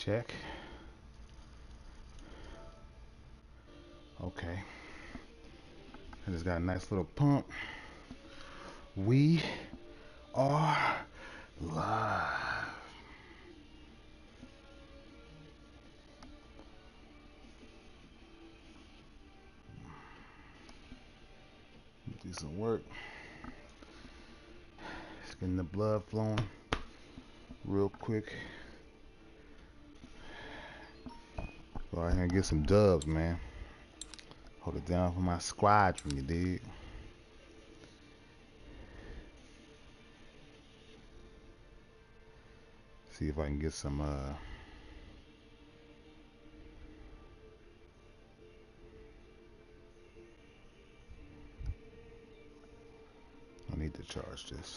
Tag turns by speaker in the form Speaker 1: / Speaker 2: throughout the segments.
Speaker 1: Check. Okay. I just got a nice little pump. We are live. Do some work. Just getting the blood flowing real quick. Go out here and get some dubs, man. Hold it down for my squadron, you dig? See if I can get some I need to charge this.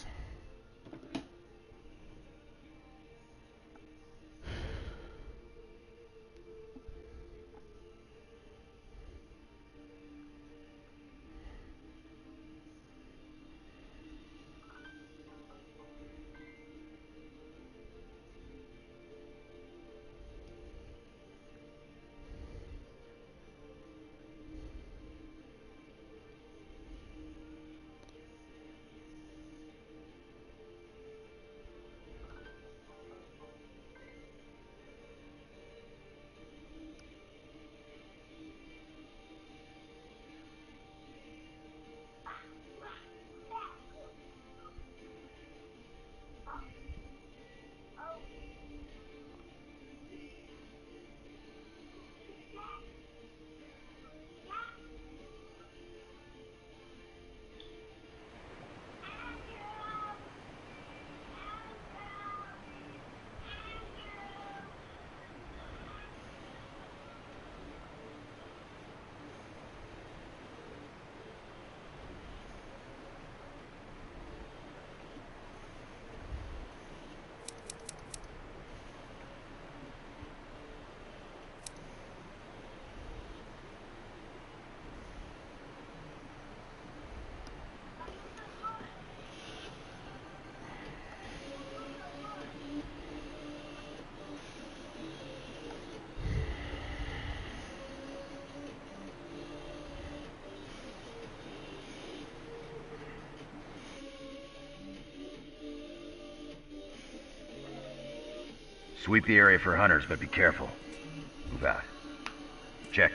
Speaker 2: Sweep the area for hunters, but be careful. Move out. Check.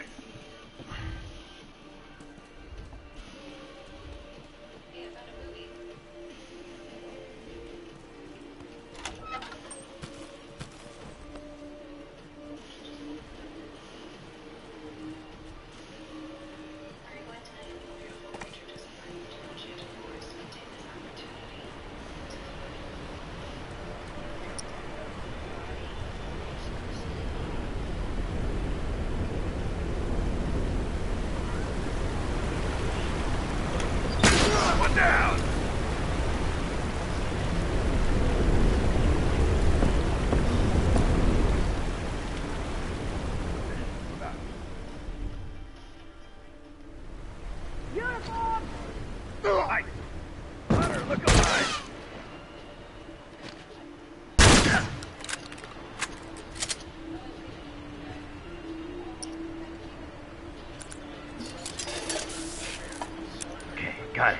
Speaker 2: Got it.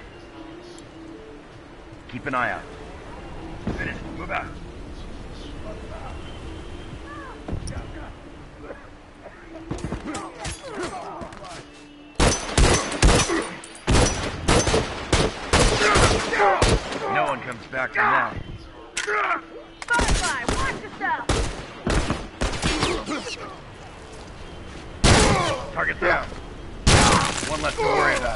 Speaker 2: Keep an eye out. Finish. Move out. No one comes back from that.
Speaker 3: Butterfly, watch yourself!
Speaker 2: Target down. One less to worry about.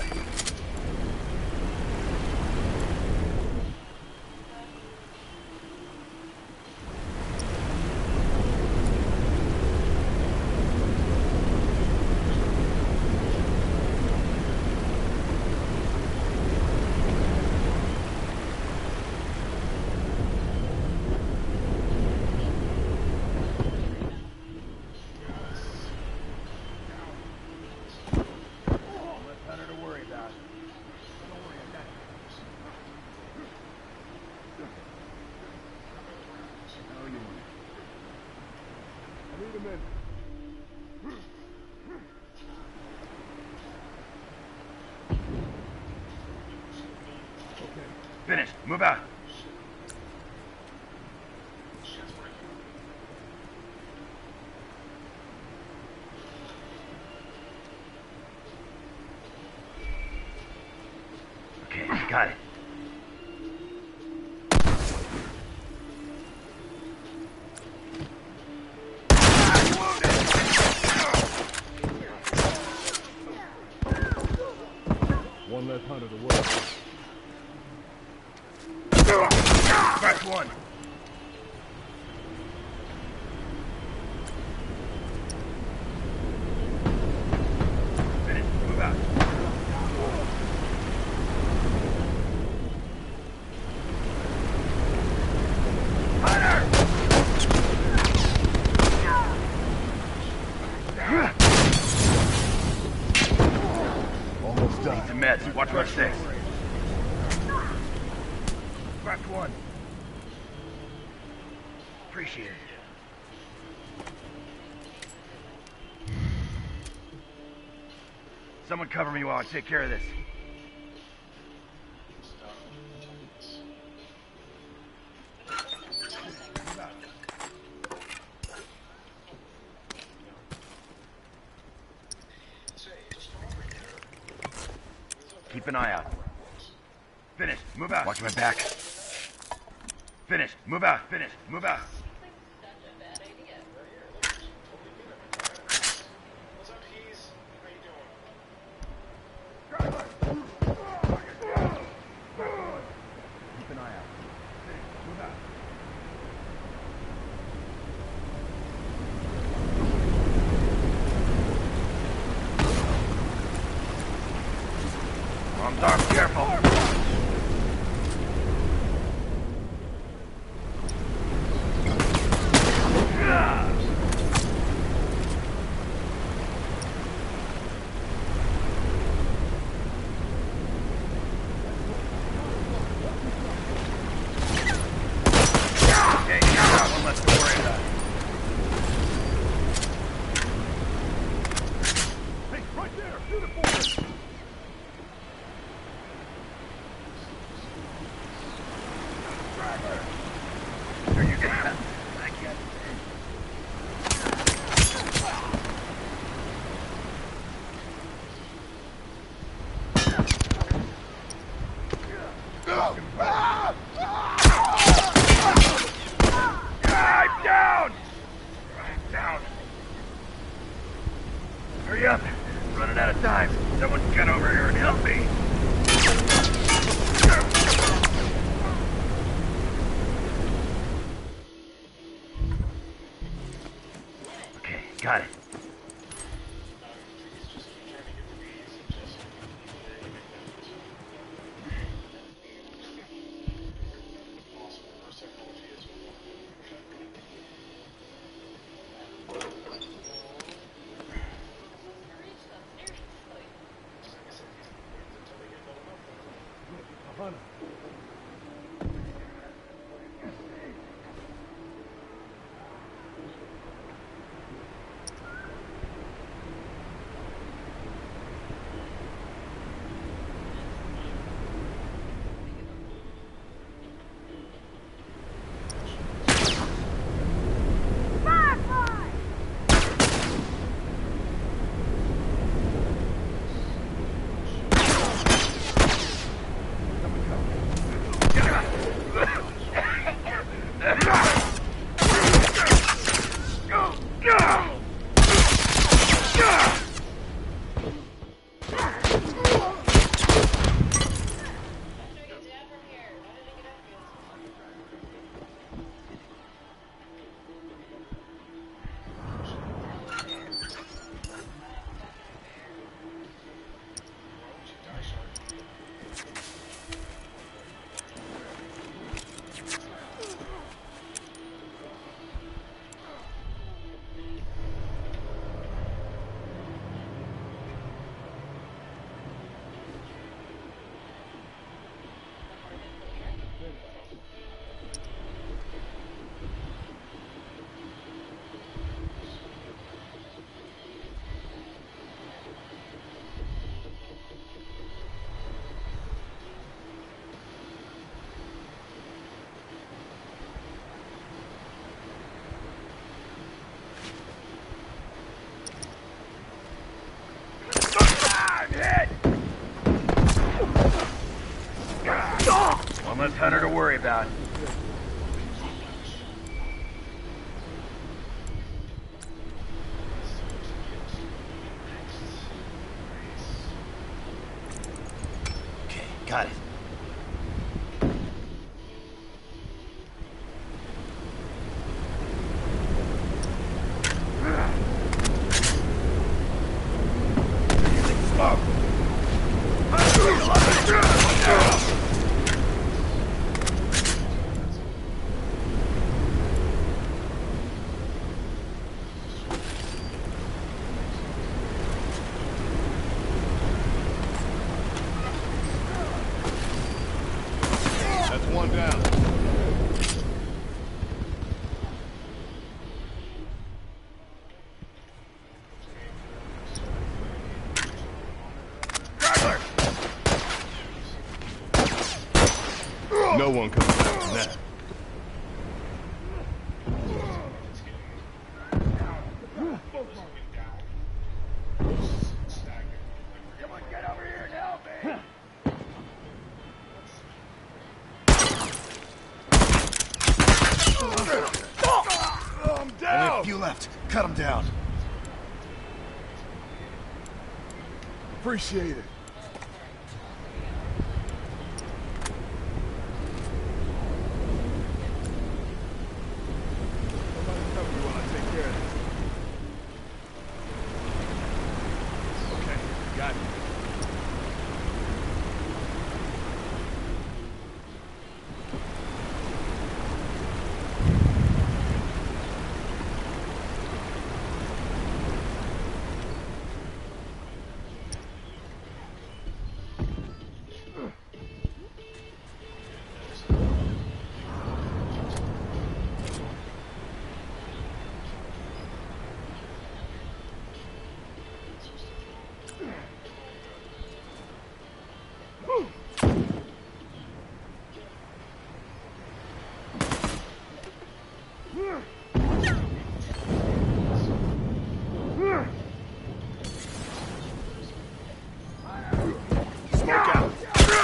Speaker 2: Nothing to worry about. Finished. Move out. Okay, got it.
Speaker 3: One less hunter to work.
Speaker 2: Fresh one. Finished. Move out.
Speaker 1: Almost done.
Speaker 2: Need some meds. Watch where six. Fresh one. Appreciate it. Someone cover me while I take care of this. Keep an eye out. Finished. Move out. Watch my back. Finished. Move out. Finished. Move out. Keep an eye out. Finished. Move out. Arms armed. Careful. Okay, you got one less to worry about.
Speaker 3: Hey, right there! Shoot it for me!
Speaker 2: There you go. I can't. I'm down! I'm down. Hurry up. Running out of time. Someone get over here and help me. Okay, got it.
Speaker 3: Hunter.
Speaker 2: Last hunter to worry about. Okay, got it.
Speaker 3: That's one down. No one comes back from that.
Speaker 2: I'm down! Only a few left. Cut them down.
Speaker 3: Appreciate it. Somebody cover me while I take care of this. Okay, got it.
Speaker 2: Smoke out.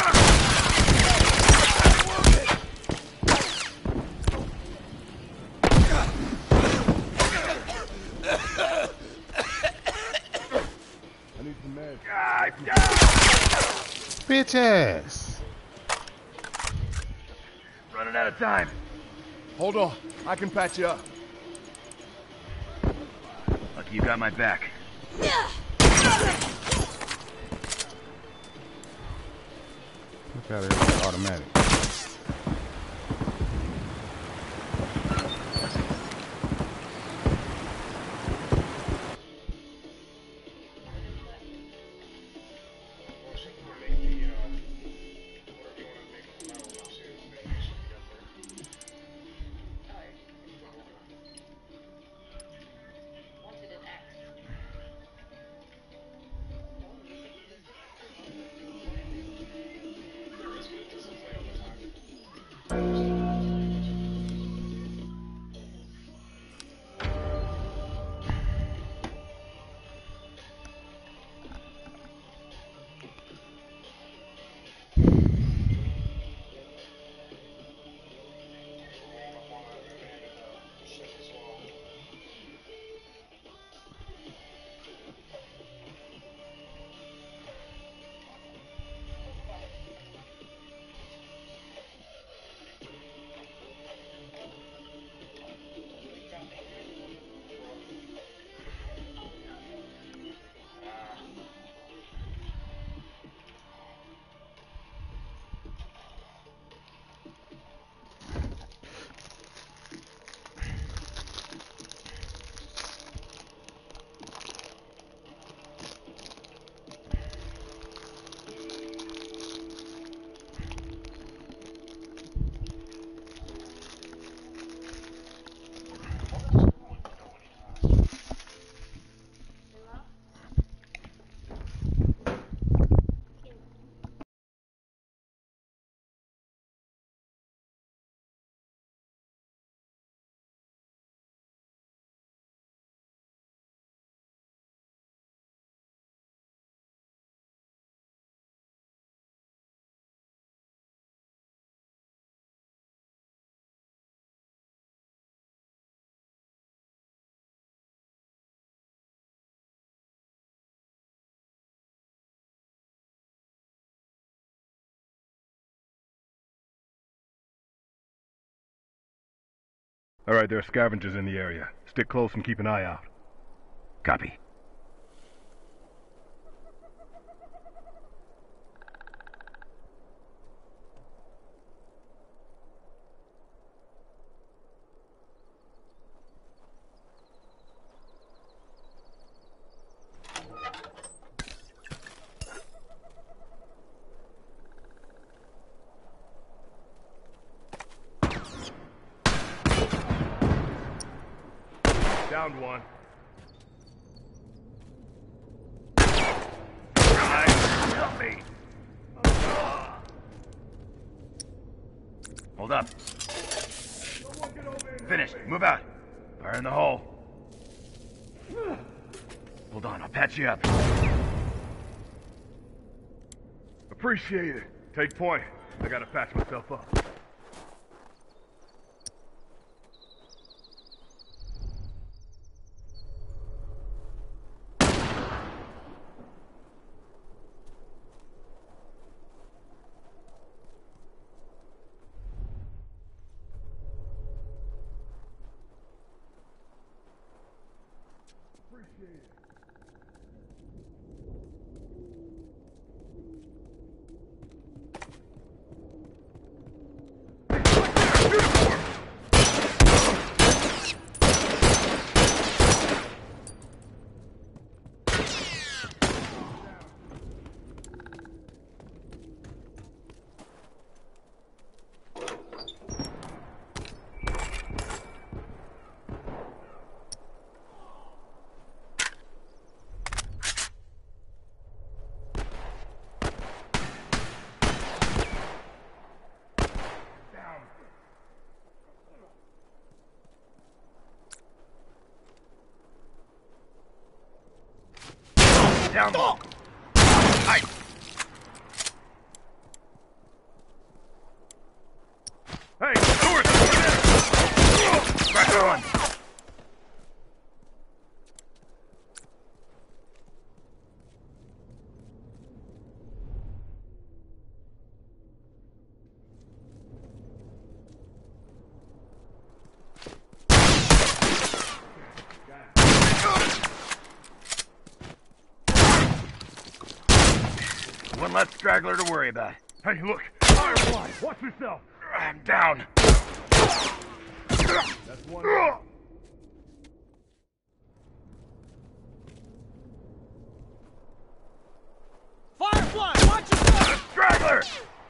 Speaker 3: I need some meds.
Speaker 1: Bitch ass.
Speaker 2: Running out of time.
Speaker 3: Hold on, I can patch you up.
Speaker 2: Lucky you got my back.
Speaker 1: Look out of here, automatic.
Speaker 3: All right, there are scavengers in the area. Stick close and keep an eye out.
Speaker 2: Copy.
Speaker 3: Downed one.
Speaker 2: Help me! Hold up. Finished. Move out. Fire in the hole. Hold on, I'll patch you up.
Speaker 3: Appreciate it. Take point. I gotta patch myself up.
Speaker 2: Down low. Hi.
Speaker 3: Hey, doors!
Speaker 2: Pressure on. One less straggler to worry about.
Speaker 3: Hey, look! Firefly! Watch yourself!
Speaker 2: I'm down.
Speaker 3: That's one.
Speaker 4: Firefly, watch yourself!
Speaker 2: Straggler!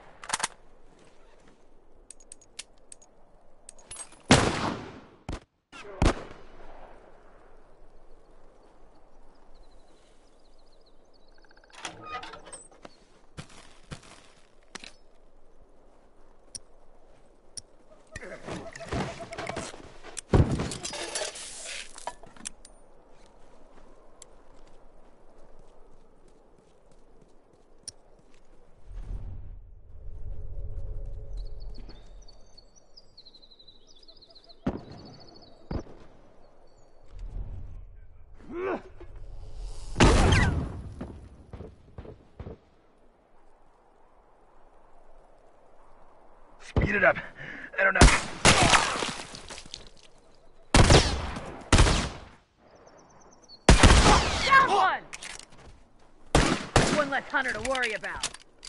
Speaker 2: Speed it up. I don't know.
Speaker 5: Down one! One less hunter to worry about.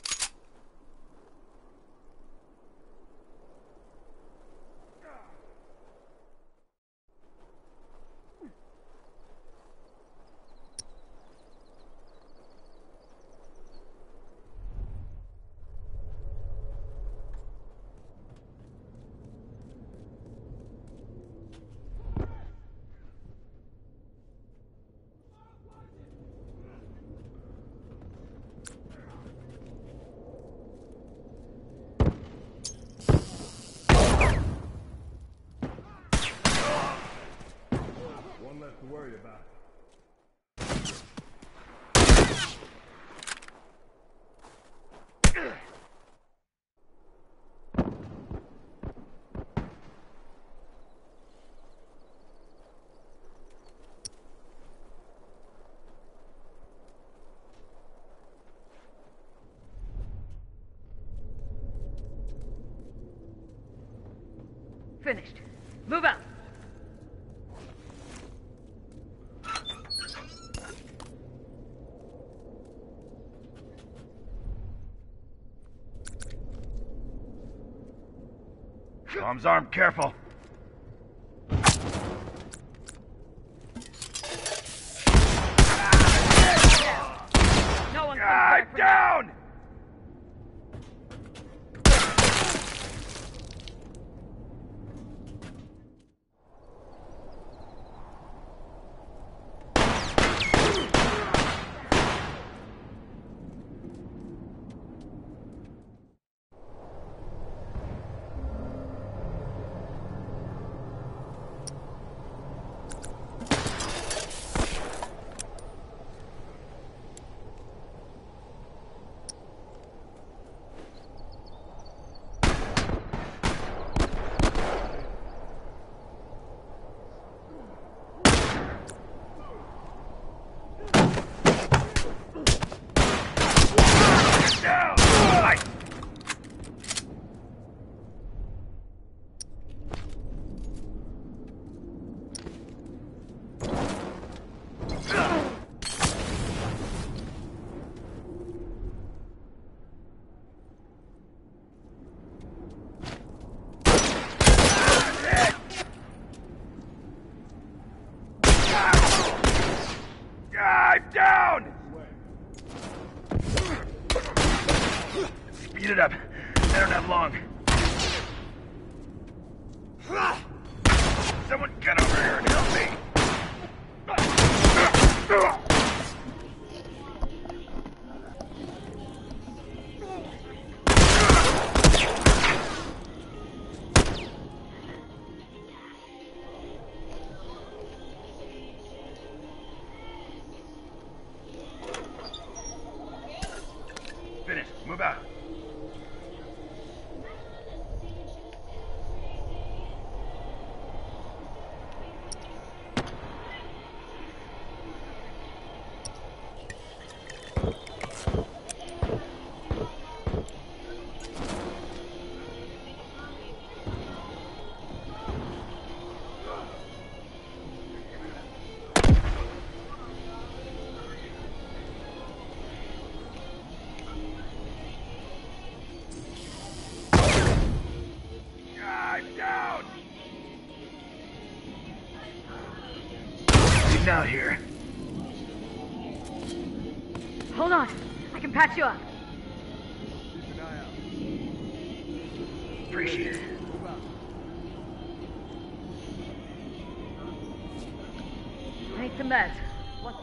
Speaker 3: One less to worry about.
Speaker 5: Finished. Move out.
Speaker 2: Bomb's armed, careful.
Speaker 5: No one
Speaker 2: Ah,
Speaker 5: can
Speaker 2: down! Down! Right. I'm down! Speed it up. I don't have long. Someone get over here and help me! Finish. Move out. I'm down! Getting out here.
Speaker 5: Hold on. I can patch you up.
Speaker 2: Appreciate it.
Speaker 5: I need some meds. What?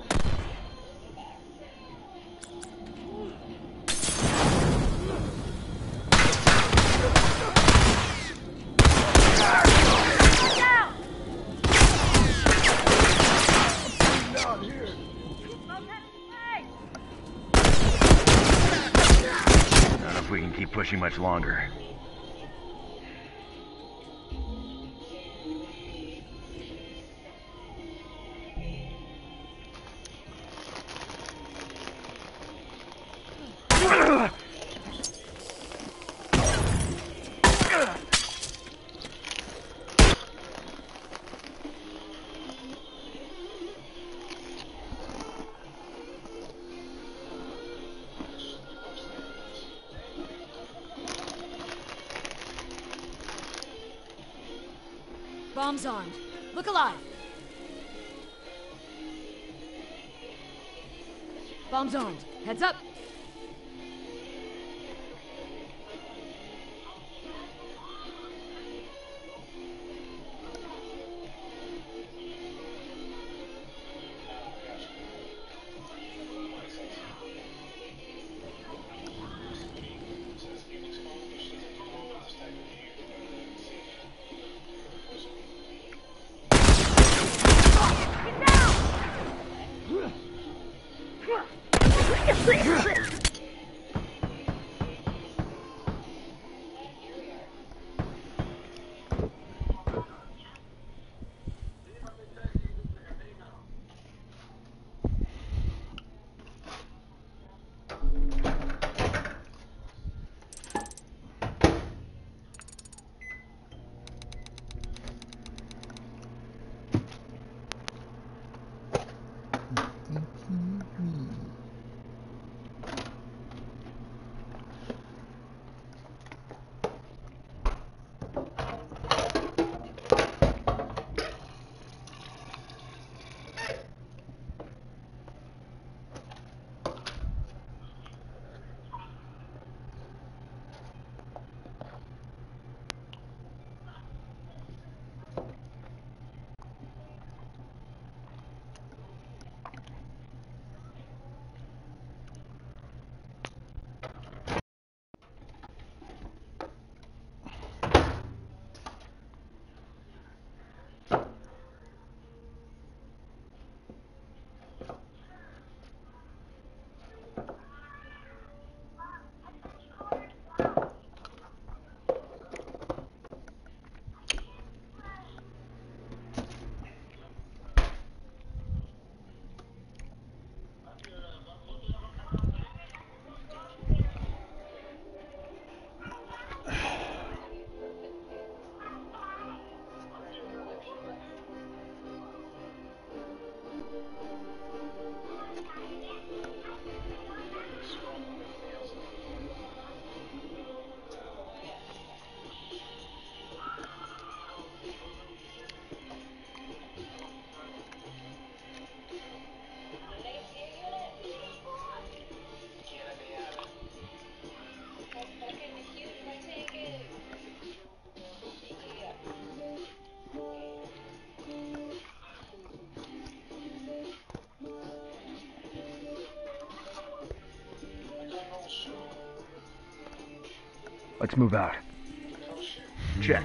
Speaker 5: Down!
Speaker 3: Down here.
Speaker 5: Smoke headed away!
Speaker 2: I don't know if we can keep pushing much longer.
Speaker 6: Bombs armed. Look alive. Bombs armed. Heads up.
Speaker 5: Get down!
Speaker 3: Let's move out. Check.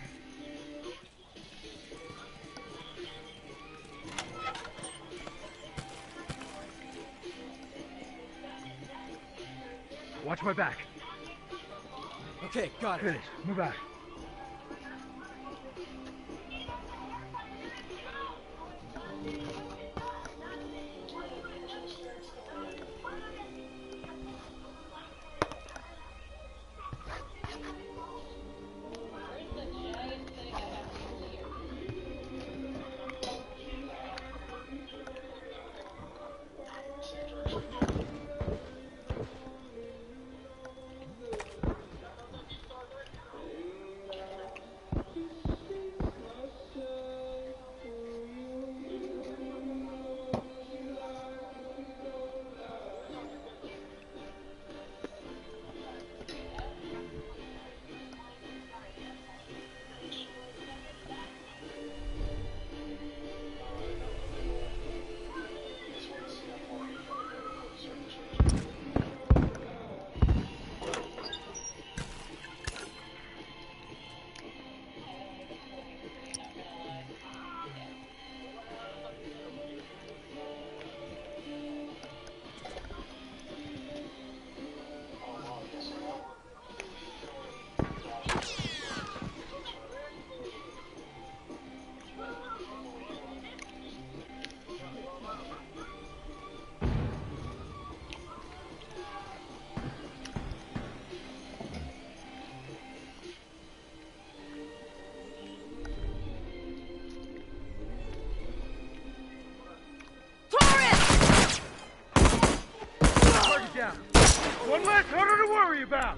Speaker 3: Watch my back.
Speaker 4: Okay, got it.
Speaker 3: Finish. Move out. Down. One less hunter to worry about.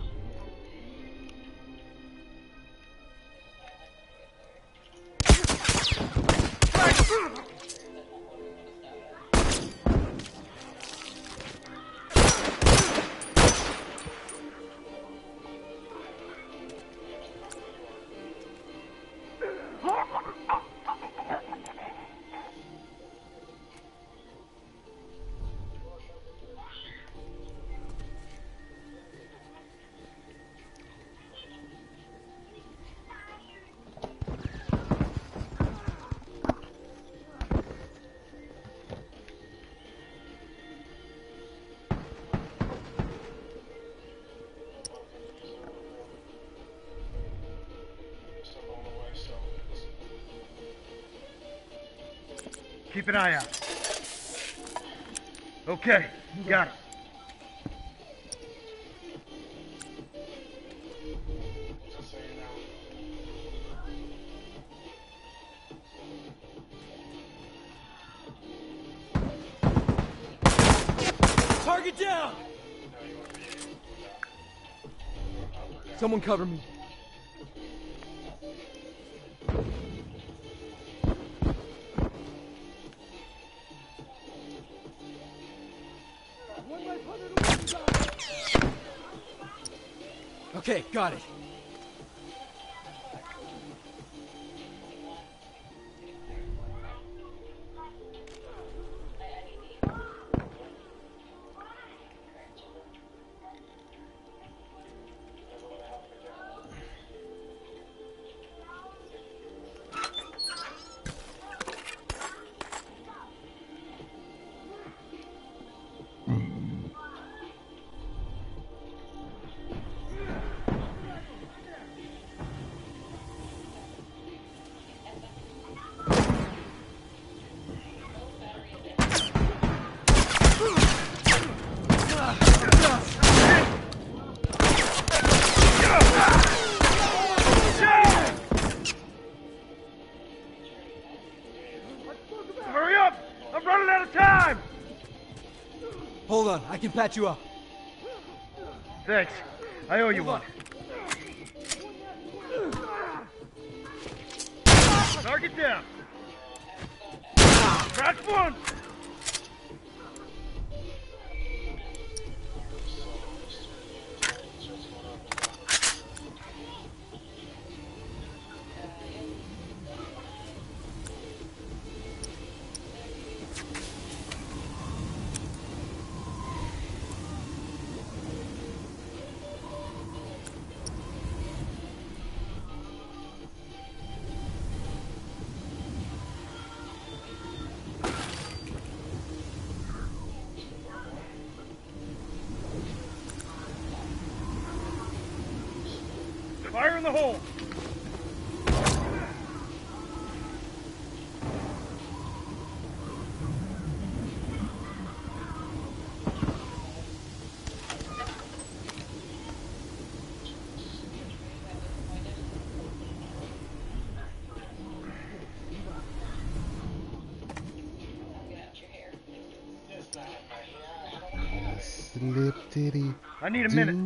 Speaker 3: Keep an eye out. Okay, got it.
Speaker 4: Target down! Someone cover me. Okay, got it.
Speaker 3: Hurry up! I'm running out of time!
Speaker 4: Hold on, I can patch you up.
Speaker 3: Thanks. I owe you
Speaker 4: Hold
Speaker 3: one. Target down. Crash one! Fire in the hole!
Speaker 1: Slip diddy.
Speaker 3: I need a minute.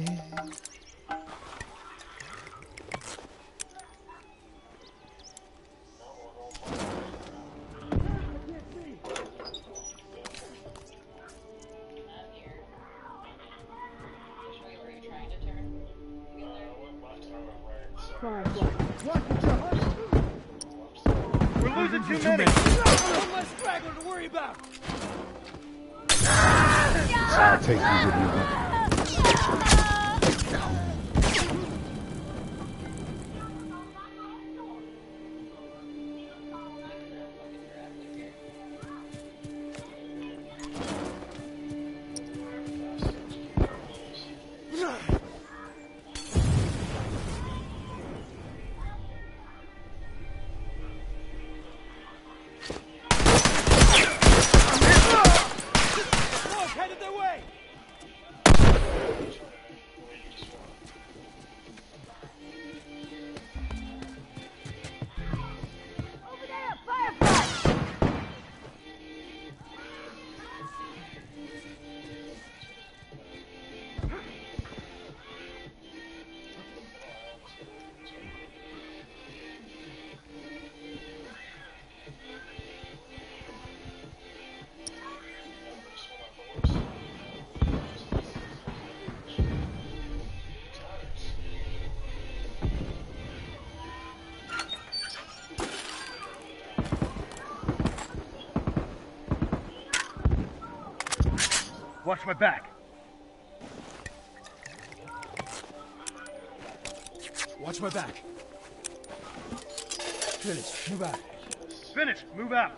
Speaker 3: We're losing too many.
Speaker 4: One less straggler to worry about.
Speaker 1: I'll take you with me.
Speaker 4: Look, headed their way.
Speaker 5: Over there! Firefly!
Speaker 3: Watch my back.
Speaker 4: Watch my back. Finish. Move out.
Speaker 3: Finish. Move out.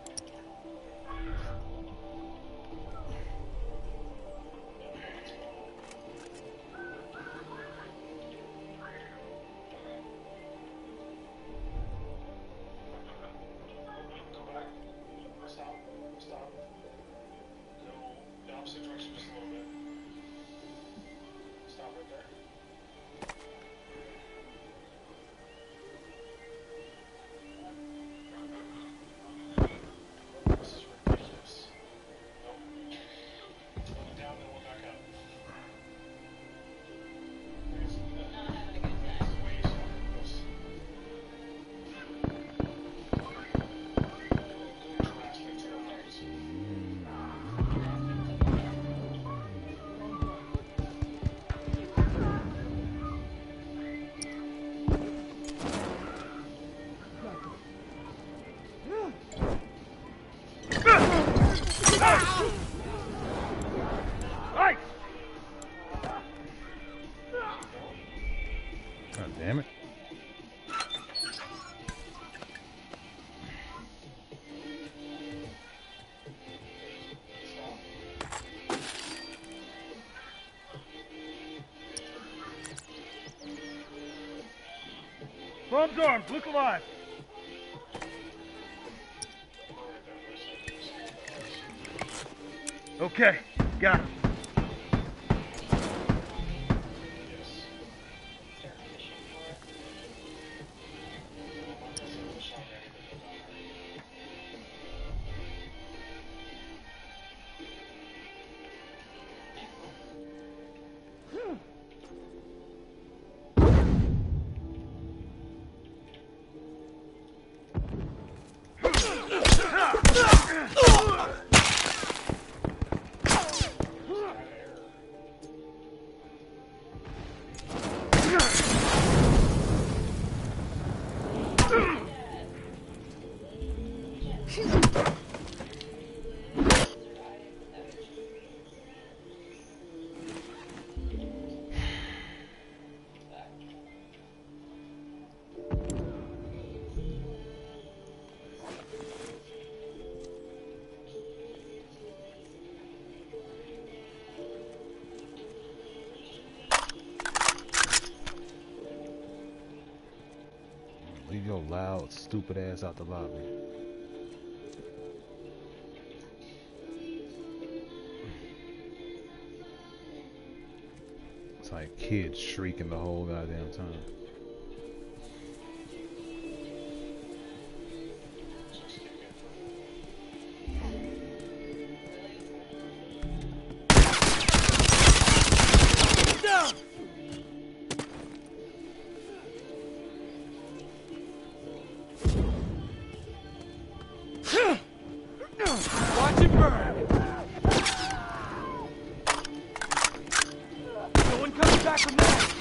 Speaker 1: God damn it.
Speaker 3: Bombs armed. Look alive. Okay. Got him.
Speaker 1: Leave your loud, stupid ass out the lobby. It's like kids shrieking the whole goddamn time.
Speaker 4: Watch it burn! No one coming back from that!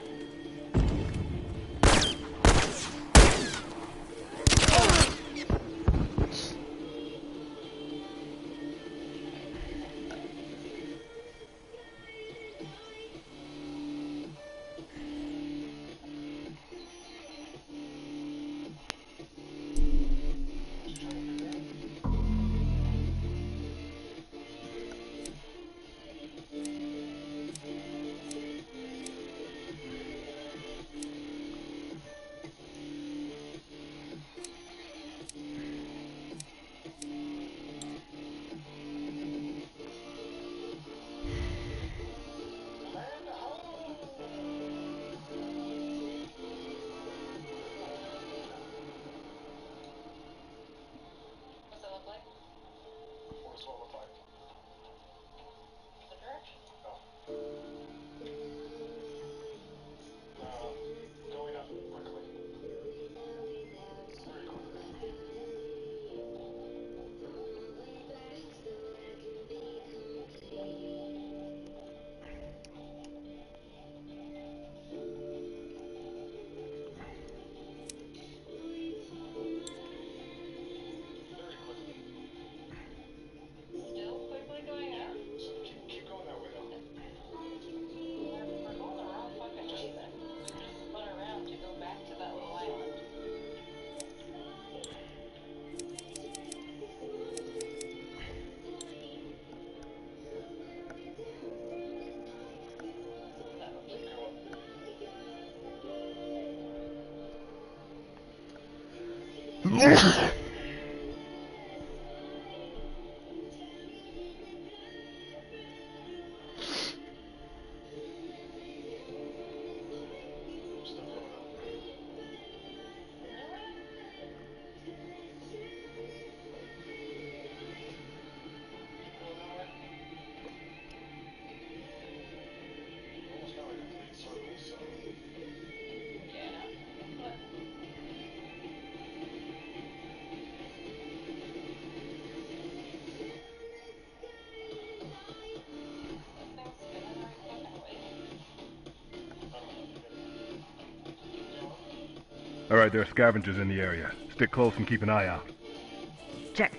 Speaker 3: Alright, there are scavengers in the area. Stick close and keep an eye out.
Speaker 5: Check.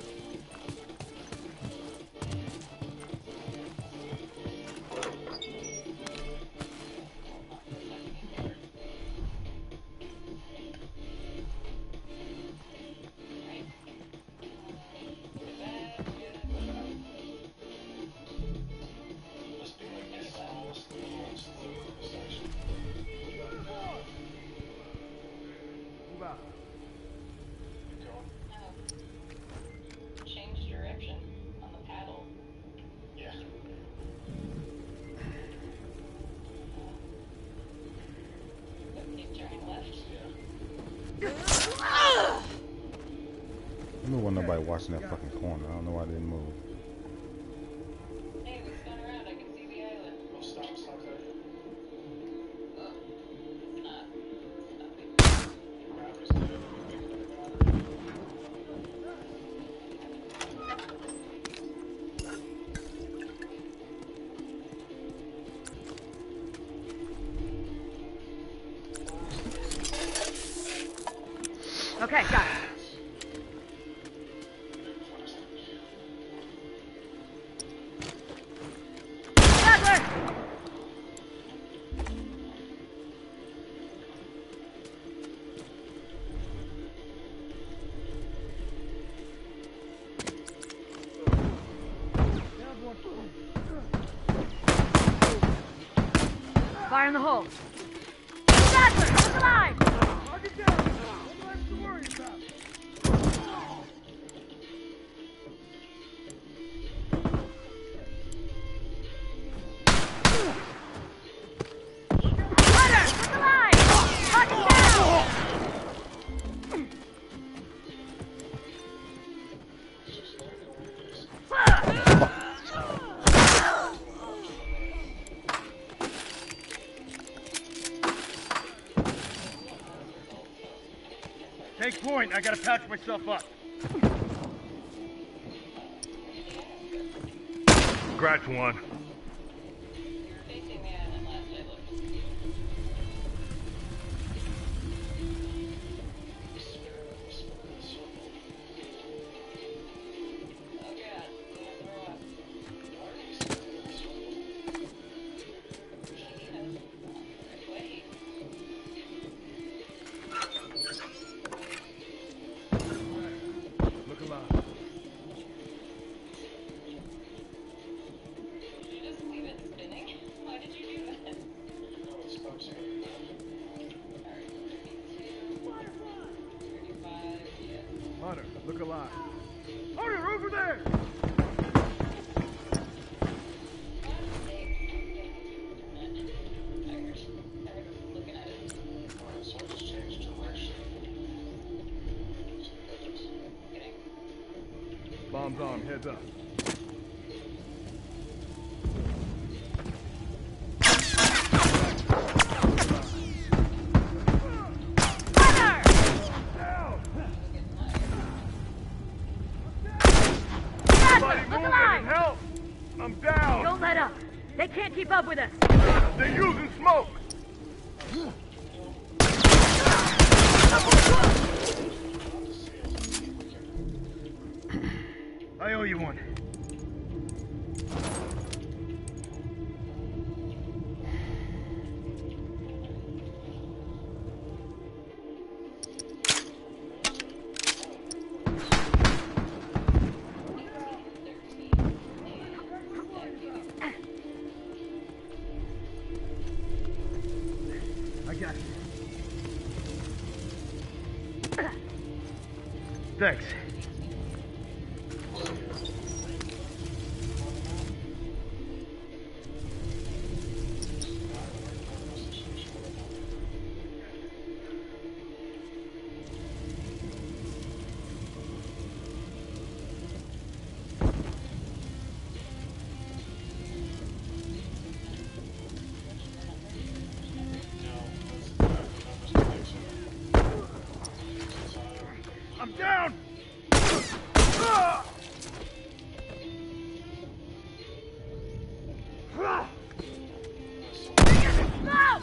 Speaker 7: Change direction on the paddle. Yeah. Keep turning left.
Speaker 1: I knew wasn't nobody watching that fucking corner. I don't know why I didn't move.
Speaker 7: Hey, we spun around. I can see the island. Oh, stop there. Oh, it's not.
Speaker 5: Okay, got it. Sadler! Fire in the hole. Sadler, look alive!
Speaker 3: Take point. I gotta patch myself up. Scratch one.
Speaker 7: Facing the island last I looked. Oh god, throw up. Wait.
Speaker 3: Look alive.
Speaker 7: Did you just leave it spinning? Why did you do that? Alright, 35, yeah.
Speaker 3: Hunter, look alive. Hunter, over there! Bombs on, heads up. Somebody move, I need help! I'm down!
Speaker 5: Don't let up. They can't keep up with us.
Speaker 3: They're using smoke! I owe you one. I got you. Thanks. I'm down!
Speaker 5: No!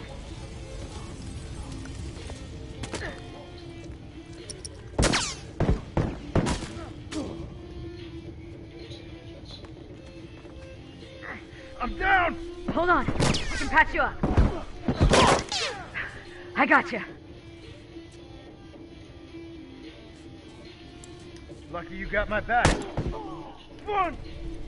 Speaker 3: I'm down!
Speaker 5: Hold on. I can patch you up. I got you.
Speaker 3: Lucky you got my back. Run!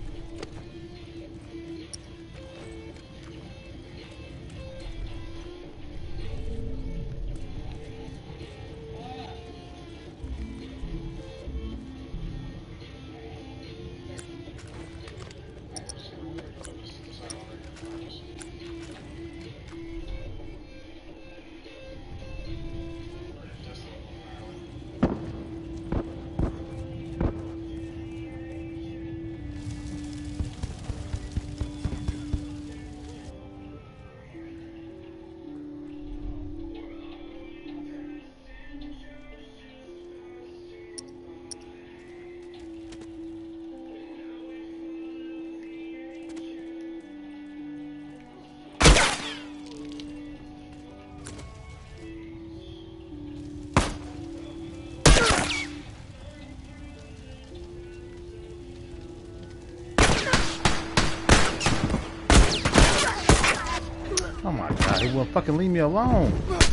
Speaker 1: Oh my god, he won't fucking leave me alone.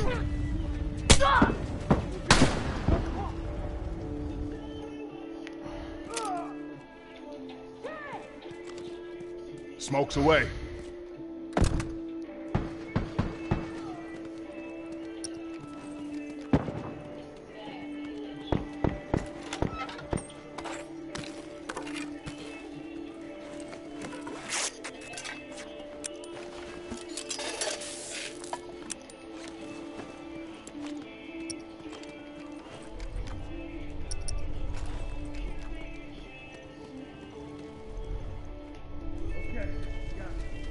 Speaker 3: Smoke's away. Okay, got it.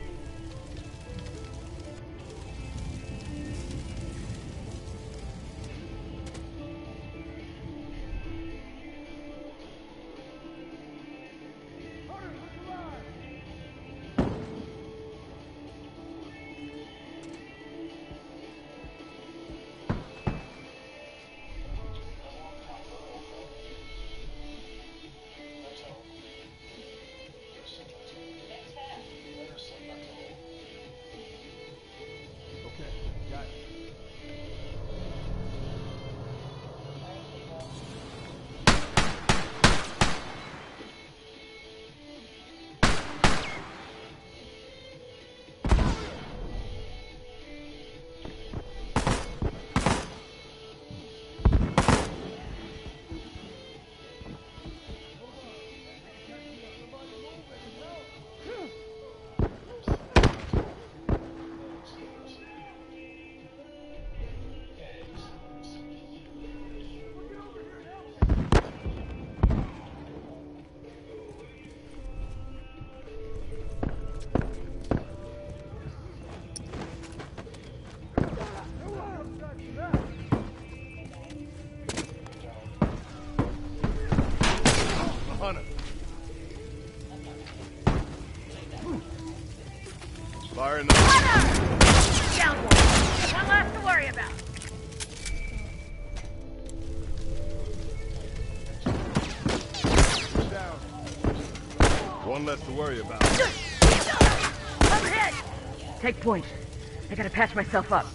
Speaker 3: One less to worry about.
Speaker 5: I'm hit! Take point. I gotta patch myself up.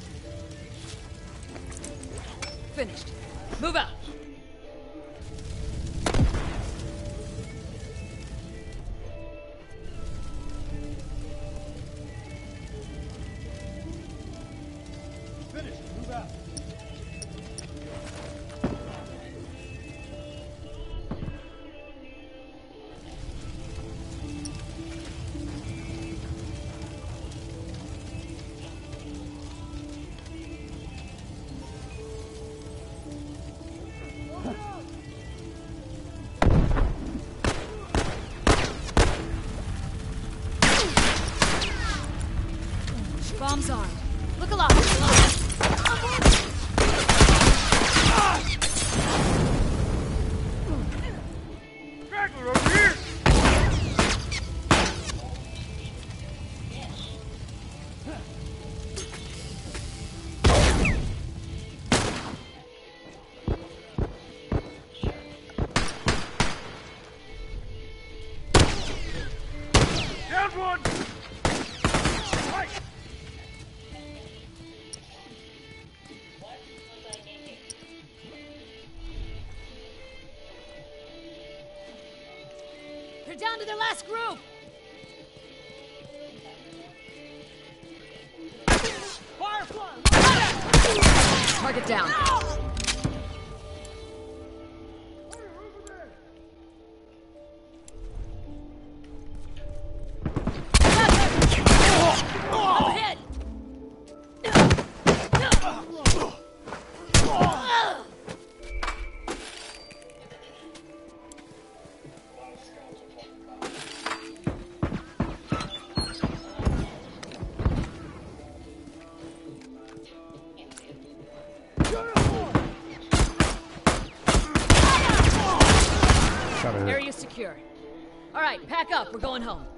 Speaker 6: Finished. Move out. Bombs armed. Look alive.
Speaker 3: Straggler over here! Down one! Right!
Speaker 6: They're down to their last group. Target down. I'm hit.
Speaker 1: Gotta hit.
Speaker 6: Area secure. All right, pack up. We're going home.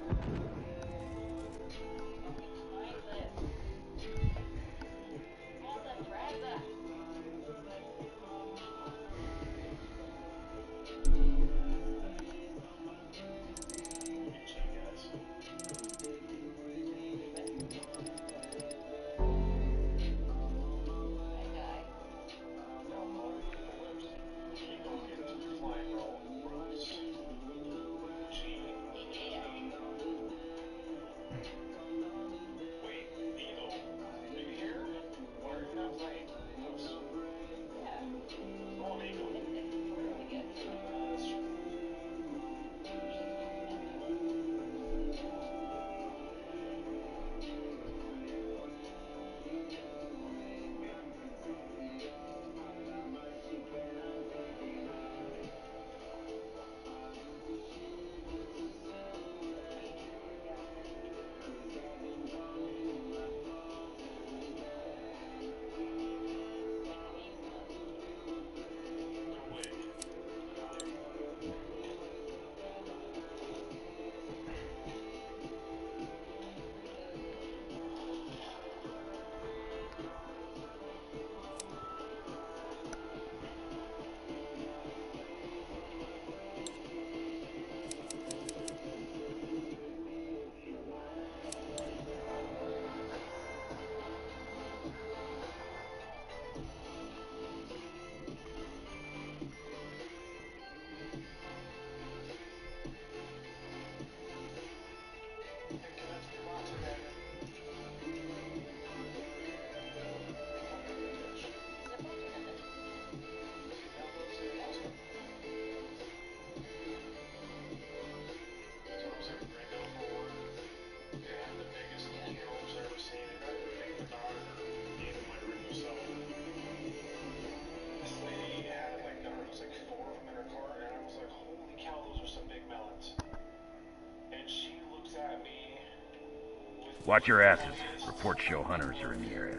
Speaker 2: Watch your asses. Reports show hunters are in the area.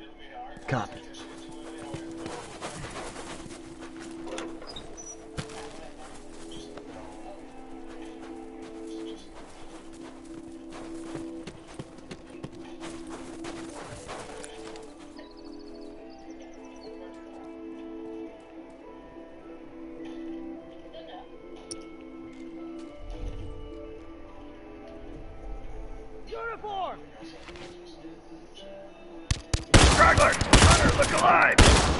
Speaker 8: Copy.
Speaker 2: Look alive!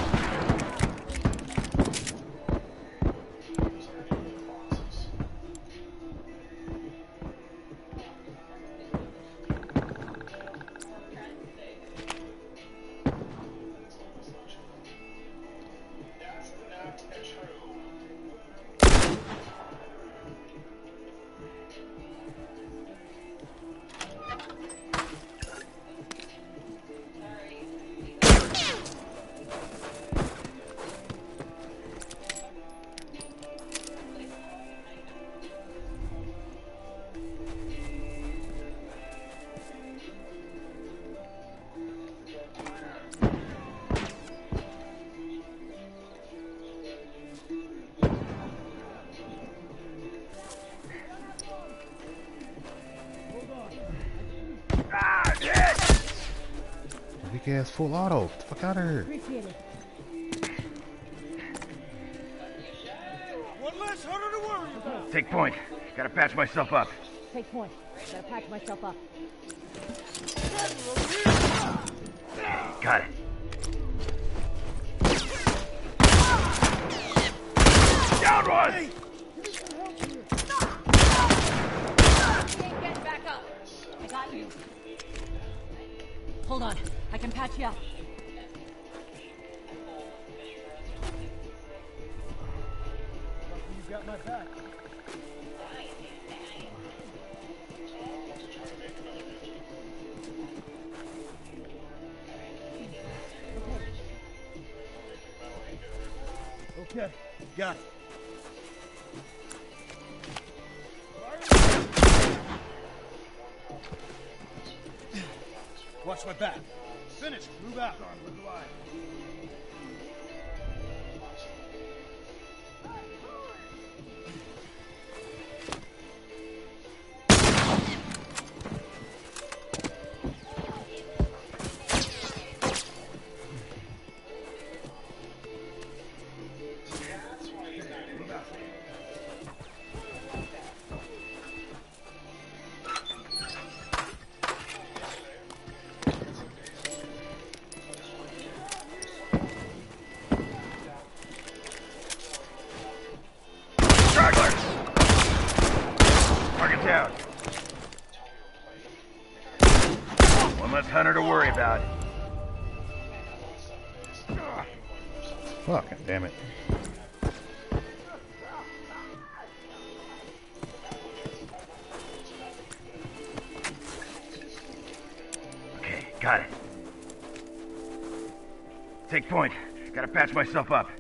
Speaker 1: Big ass full auto. Get the fuck out of here.
Speaker 6: Appreciate it.
Speaker 4: One less hunter to worry about.
Speaker 2: Take point. Gotta patch myself up.
Speaker 6: Take point. Gotta patch myself up.
Speaker 2: Got it. Down one!
Speaker 6: He ain't getting back up. I got you. Hold on. I can patch you up.
Speaker 4: You got my back. Okay, got it. Watch my back. Finish. Move out. Look alive.
Speaker 2: Target down. One less hunter to worry about.
Speaker 1: Fuck, damn it.
Speaker 2: Okay, got it. Take point. Gotta patch myself up.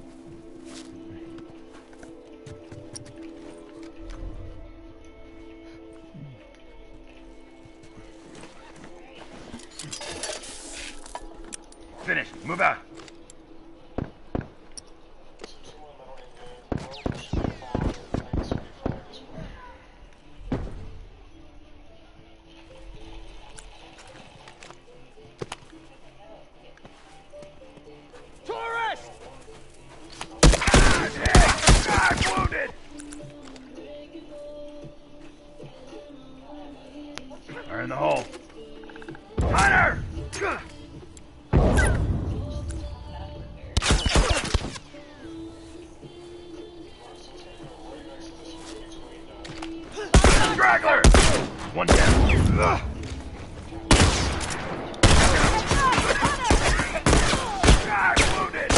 Speaker 2: Finished. Move out.
Speaker 4: Tourist!
Speaker 2: I'm wounded! Fire in the hole. Hunter! Straggler! One down. Wounded!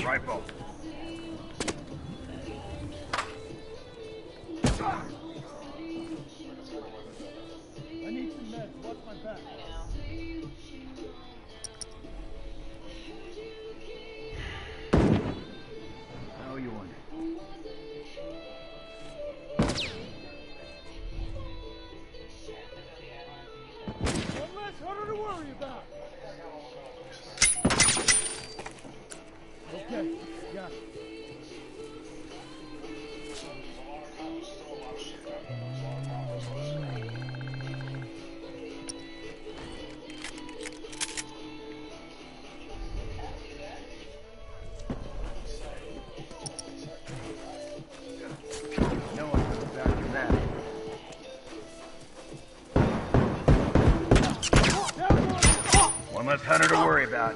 Speaker 2: Rifle.
Speaker 4: I need some meds. Watch my back.
Speaker 2: How you want it?
Speaker 4: One less hunter to worry about. Okay, got it.
Speaker 2: No one comes back from that. One less hunter to worry about.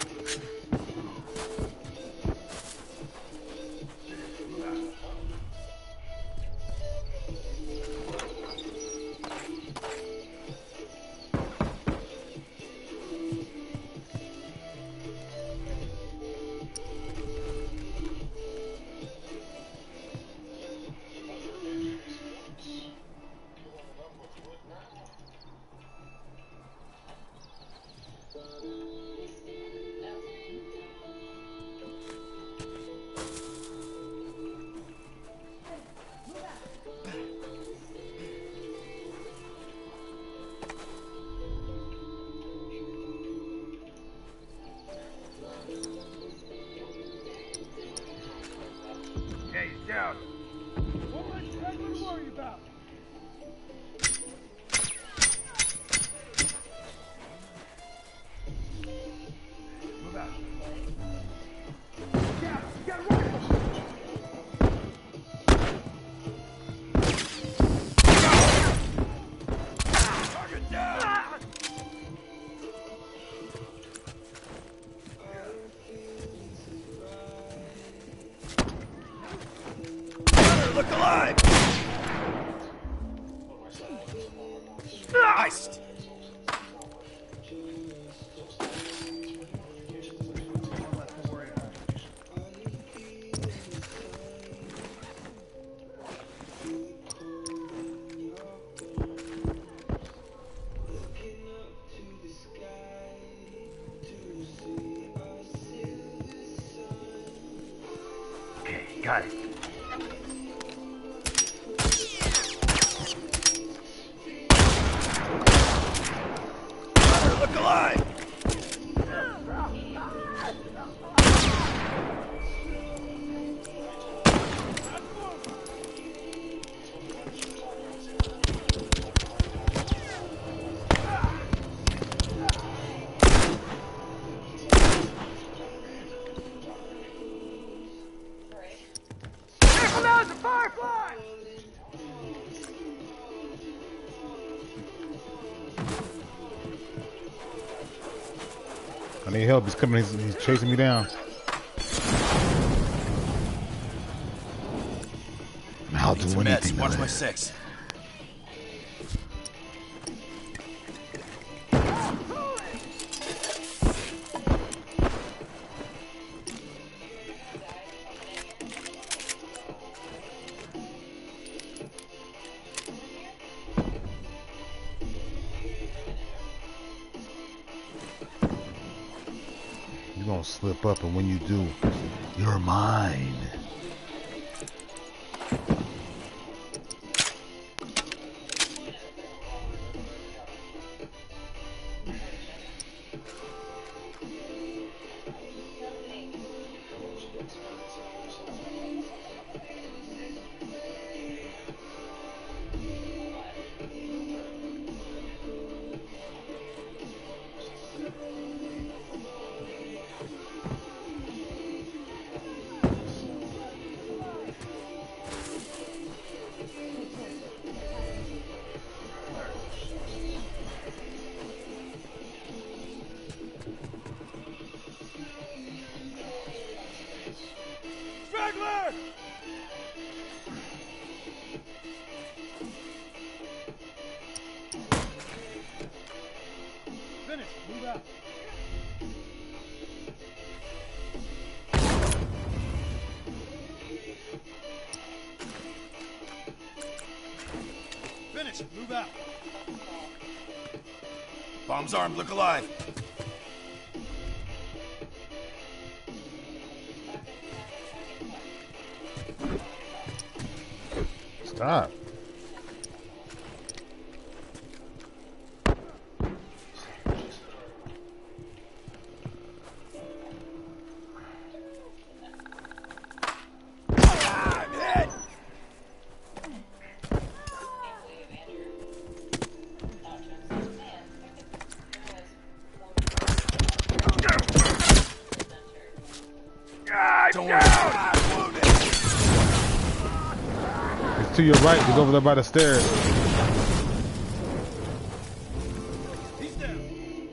Speaker 2: Yeah, he's down.
Speaker 4: One less straggler to worry about.
Speaker 2: Move out.
Speaker 4: Yeah, you got a rifle.
Speaker 2: Target down. Look alive! Iced! Okay, got it. Look alive!
Speaker 1: I need help. He's coming. He's chasing me down. I'll do anything.
Speaker 2: Watch my six.
Speaker 1: You're gonna slip up, and when you do, you're mine.
Speaker 4: Move out.
Speaker 2: Bombs armed, look alive.
Speaker 1: Stop.
Speaker 2: Don't worry.
Speaker 1: It's to your right. He's over there by the stairs.
Speaker 4: He's down.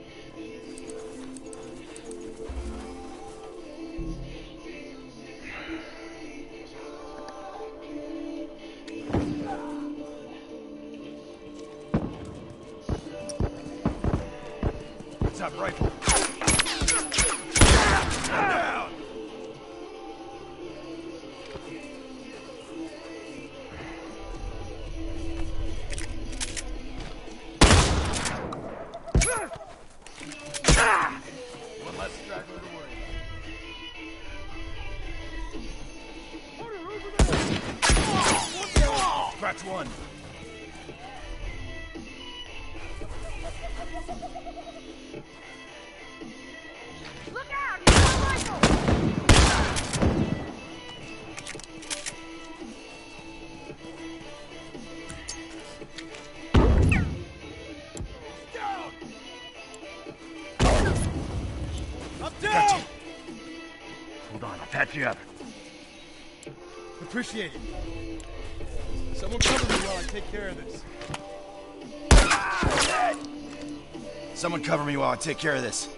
Speaker 2: Top rifle. Down. One less straggler to worry about. Cracked one.
Speaker 5: Look out! He's got a rifle!
Speaker 4: I'm down!
Speaker 2: Hold on, I'll patch you up.
Speaker 4: Appreciate it. Someone cover me while I take care of this.
Speaker 2: Someone cover me while I take care of this.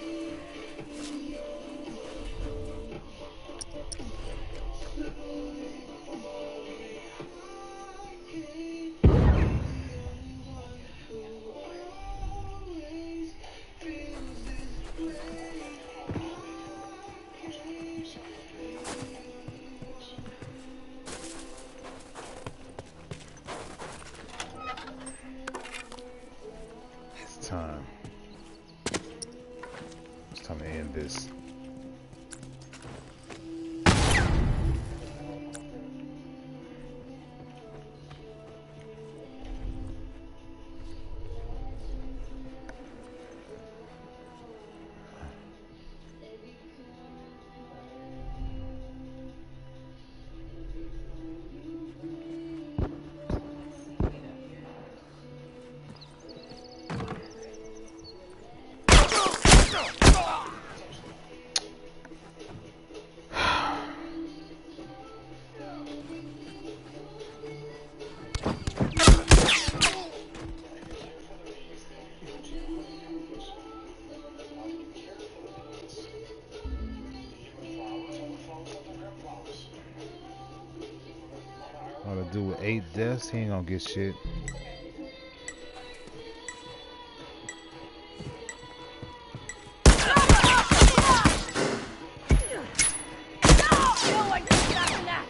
Speaker 1: It's time. It's time to end this. All to do with 8 deaths, he ain't gonna get shit.
Speaker 5: No one can stop that!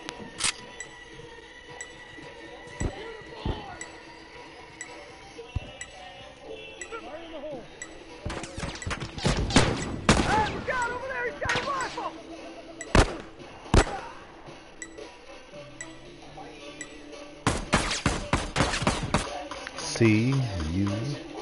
Speaker 4: Fire in the hole.
Speaker 5: Hey, look out over there! He's got a rifle!
Speaker 1: See you